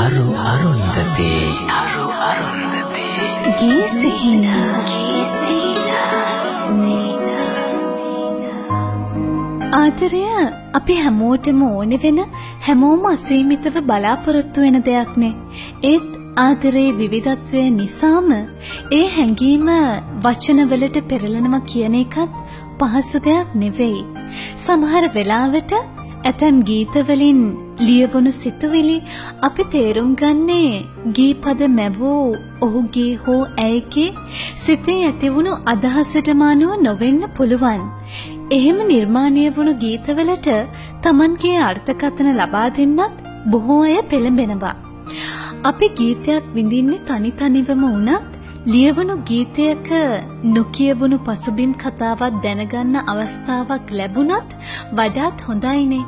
තරු අරුන්දතේ ගීසිහින ආදරය අපි හැමෝටම ඕනෙ වෙන හැමෝම අසීමිතව බලාපොරොත්තු වෙන දෙයක් නේ. ඒත් ආදරේ විවිධත්වය නිසාම ඒ හැඟීම වචනවලට පෙරලනවා කියන එකත් පහසු දෙයක් නෙවෙයි. සමහර වෙලාවට ඇතම් ගීතවලින් ලියවුණු සිතුවිලි අපි තේරුම් ගන්නේ ගීපද මැවූ ඔහුගේ හෝ ඇයගේ සිතේ ඇතිවුණු අදහසටම අනුව නොවෙන්න පුළුවන්. එහෙම නිර්මාණය වුණු ගීතවලට Tamanගේ අර්ථකථන ලබා දෙන්නත් බොහෝ අය පෙළඹෙනවා. අපි ගීතයක් විඳින්නේ තනි තනිවම වුණත් ලියවුණු ගීතයක නොකියවුණු පසුබිම් කතාවක් දැනගන්න අවස්ථාවක් ලැබුණත් වඩාත් හොඳයිනේ.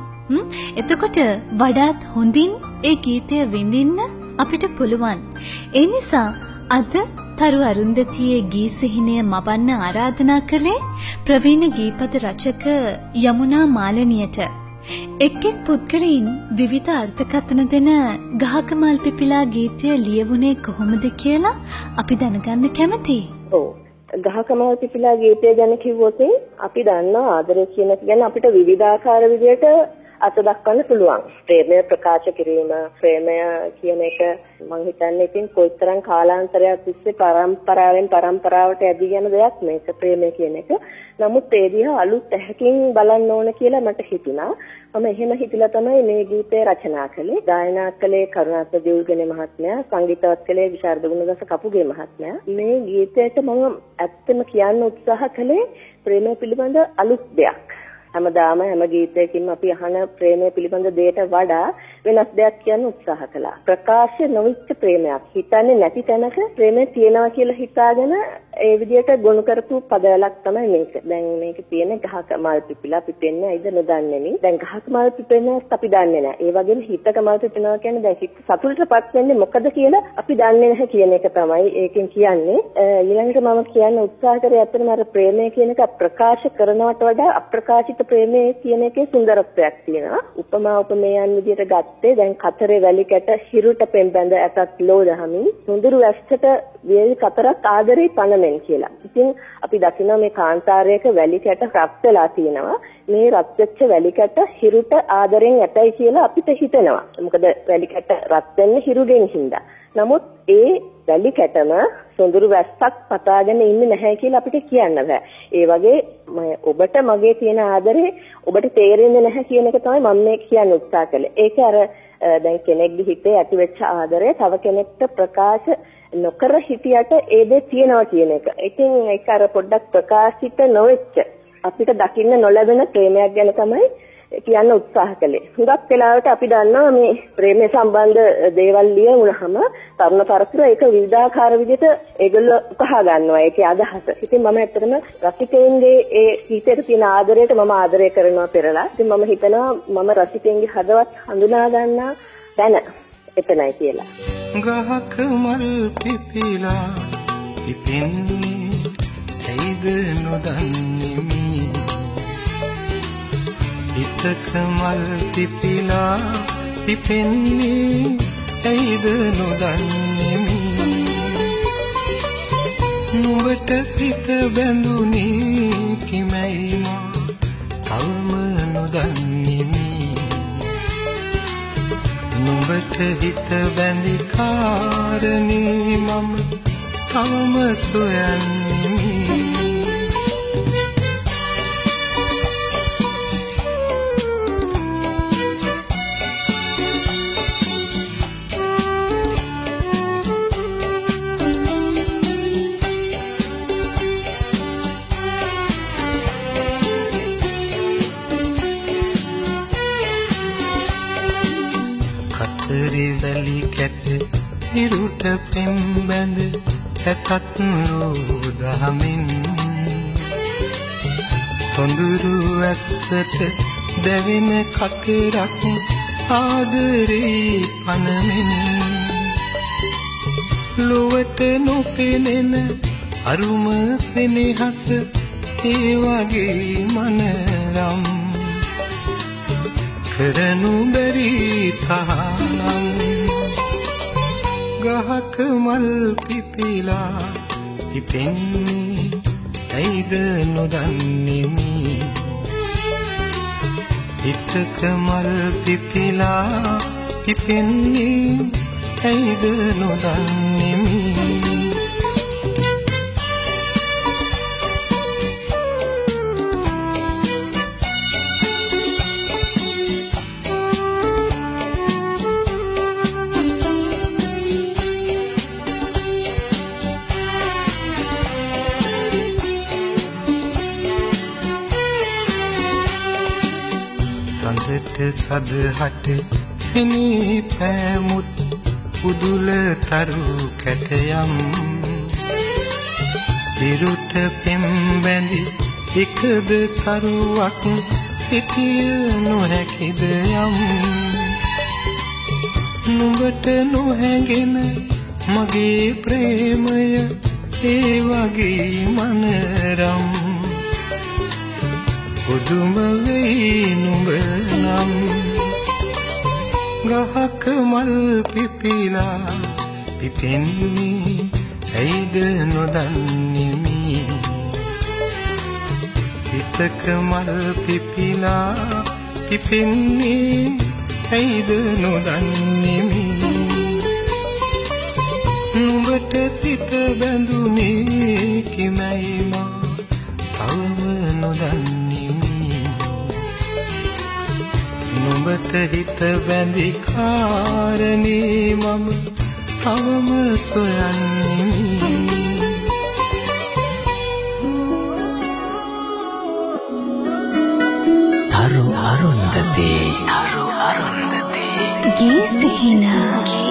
එතකොට වඩාත් හොඳින් ඒ ගීතය විඳින්න අපිට පුළුවන්. ඒ නිසා අද තරු අරුන්දතියේ ගීසිහිනය මවන්න ආරාධනා කළේ ප්‍රවීණ ගීපද රචක යමුනා මාලනියට. එක් පුද්ගලයන් විවිධ අර්ථකථන දෙන ගහක මල් පිපිලා ගීතය ලියවුණේ කොහොමද කියලා අපි දැනගන්න කැමතියි. ඔව්. ගහක මල් පිපිලා ගීතය ගැන කිව්වොත් අපි දන්නවා ආදරය කියන එක ගැන අපිට විවිධාකාර විදිහට අත දක්වන්න පුළුවන්. ප්‍රේමය ප්‍රකාශ කිරීම, ප්‍රේමය කියන එක මම හිතන්නේ ඉතින් කොයිතරම් කාලාන්තරයක් තිස්සේ පරම්පරාවෙන් පරම්පරාවට ඇදී යන දෙයක් මේක ප්‍රේමය කියන එක. නමුත් ඒ දිහා අලුත් ඇහැකින් බලන්න ඕන කියලා මට හිතුණා. මම එහෙම හිතලා තමයි මේ ගීතය රචනා කළේ. ගායනා කළේ කරුණාත්ම දියුල්ගනේ මහත්මයා, සංගීතවත් කළේ විශාරද ගුණදාස කපුගේ මහත්මයා. මේ ගීතයට මම ඇත්තම කියන්න උත්සාහ කළේ ප්‍රේමය පිළිබඳ අලුත් දෙයක්. හැමදාම හැම ගීතයකින්ම අපි අහන ප්‍රේමය පිළිබඳ දෙයට වඩා වෙනස් දෙයක් කියන්න උත්සාහ කළා. ප්‍රකාශ නොවිච්ච ප්‍රේමයක්. හිතන්නේ නැති තැනක ප්‍රේමය තියෙනවා කියලා හිතාගෙන ඒ විදිහට ගොනු කරපු පදවලක් තමයි මේක. දැන් මේක තියෙන ගහක මල් පිපිලා පිපෙන්නේ ඇයිද නොදන්නේ නේ. දැන් ගහක මල් පිපෙන්නේ අපි දන්නේ නැහැ. ඒ වගේම හිතක මල් පිපෙනවා කියන්නේ දැන් හිත සතුටටපත් වෙන්නේ මොකද කියලා අපි දන්නේ නැහැ කියන එක තමයි ඒකෙන් කියන්නේ. ඊළඟට මම කියන්න උත්සාහ කරේ අතරම අර ප්‍රේමය කියන එක ප්‍රකාශ කරනවට වඩා අප්‍රකාශිත ප්‍රේමයේ කියන එකේ සුන්දරත්වයක් තියෙනවා. උපමා උපමේයන් විදිහට ගත්තේ දැන් කතරේ වැලි කැට හිරුට පෙම්බැඳ ඇතත් ලෝදහමින් සුඳුරු ඇස්සට වේලි කතරක් ආදරේ පනමෙන් කියලා. ඉතින් අපි දකිනවා මේ කාන්තාරයක වැලි කැට රත් වෙලා තියෙනවා. මේ රත් වෙච්ච වැලි කැට හිරුට ආදරෙන් ඇතයි කියලා අපිට හිතෙනවා. මොකද වැලි කැට රත් වෙන්නේ හිරුගෙන් හින්දා. නමුත් ඒ වැලි කැටම සොඳුරු වැස්සක් පතාගෙන ඉන්නේ නැහැ කියලා අපිට කියන්න බෑ. ඒ වගේ ඔබට මගේ තියෙන ආදරේ ඔබට තේරෙන්නේ නැහැ කියන එක තමයි මම මේ කියන්න උත්සාහ කළේ. ඒක අර දැන් කෙනෙක්ගේ හිතේ ඇතිවෙච්ච ආදරය තව කෙනෙක්ට ප්‍රකාශ නොකර හිටියට ඒ දේ තියෙනවා කියන එක. ඉතින් ඒක අර පොඩ්ඩක් ප්‍රකාශිත නොවෙච්ච අපිට දකින්න නොලැබෙන ප්‍රේමයක් ගැන තමයි කියන්න උත්සාහ කළේ. හුඟක් වෙලාවට අපි දන්නවා මේ ප්‍රේමය සම්බන්ධ දේවල් ලියවුනහම තරුණ පරපුර ඒක විවිධාකාර විදිහට ඒගොල්ලෝ උකහා ගන්නවා. ඒකේ අදහස. ඉතින් මම ඇත්තටම රසිකයන්ගේ ඒ ගීතයට තියෙන ආදරයට මම ආදරය කරනවා පෙරලා. ඉතින් මම හිතනවා මම රසිකයන්ගේ හදවත් හඳුනා ගන්නා තැන එතනයි කියලා. ගහක මල් පිපිලා පිපෙන්නේ ඇයිද නොදන්නේ හිතක මල් පිපිලා පිපෙන්නේ ඇයිද නොදන්නේ නුඹට සිත බැඳුනේ කිමයි මා තවම නොදන්නේ නුඹට හිත බැඳි කාරණේ මම තවම සොයන්නේ වැලි කැට හිරුට පෙම්බැඳ ඇතත් ලෝදහමින් සොඳුරු ඇස්සට දැවෙන කතරක් ආදරේ පනමින් ලොවට නොපෙනෙන අරුම සෙනෙහස ඒ වගේ මනරම් කරනු බැරි තහනම් ගහක මල් පිපිලා පිපෙන්නේ ඇයිද නොදන්නේමි හිතක මල් පිපිලා පිපෙන්නේ ඇයිද නොදන්නේමි සඳට සදහට සිනී පෑමුත් උදුල තරු කැටයම් විරුට පෙම් බැඳි එකද තරුවක් සිටිය නොහැකිද යම් නුඹට නොහැගෙන මගේ ප්‍රේමය ඒ වගේ මනරම් පුදුම වෙයි නුඹ නම් ගහක මල් පිපිලා පිපෙන්නේ ඇයිද නොදන්නේමි හිතක මල් පිපිලා පිපෙන්නේ ඇයිද නොදන්නේමි නුඹට සිත බැඳුනේ කිමයි මා තවම නොදන්නේමි නුඹට හිත බැඳි කාරණේ මම තවම සොයන්නේමි තරු අරුන්දතේ ගී සිහිනා